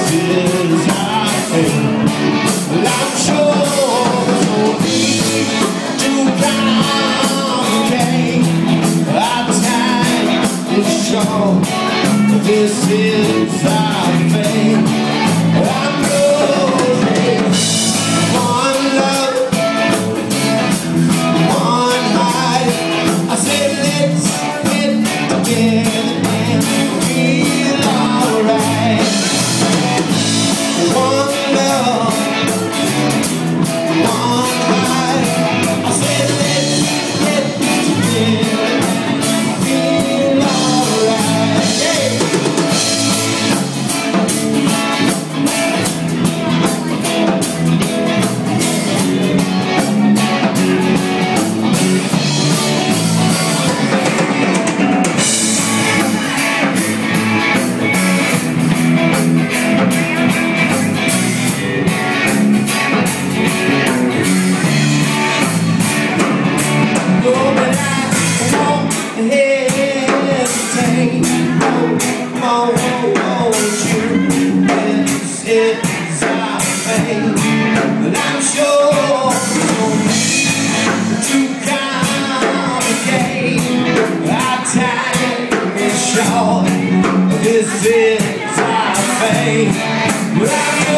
is our fate. Well, I'm sure it's no need to complicate. Our time is short. This is our fate. I know there's one love, one heart. I said let's get together and feel alright. One love, one heart. I said let's get together and feel alright. Yeah. It's our fate, but I'm sure to complicate. Our time is short. This is our fate, but I'm sure